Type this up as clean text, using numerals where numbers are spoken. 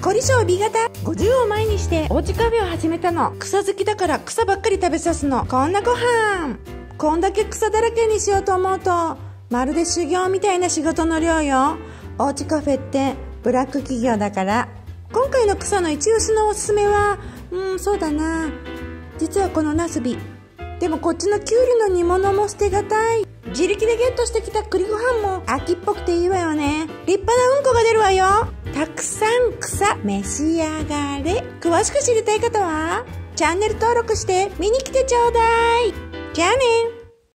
凝り性 B 型。50を前にしておうちカフェを始めたの。草好きだから草ばっかり食べさすの。こんなご飯。こんだけ草だらけにしようと思うと、まるで修行みたいな仕事の量よ。おうちカフェってブラック企業だから。今回の草の一押しのおすすめは、そうだな。実はこのナスビ。でもこっちのキュウリの煮物も捨てがたい。自力でゲットしてきた栗ご飯も秋っぽくていいわよね。立派なうんこが出るわよ。たくさん草召し上がれ。詳しく知りたい方はチャンネル登録して見に来てちょうだい。じゃあね。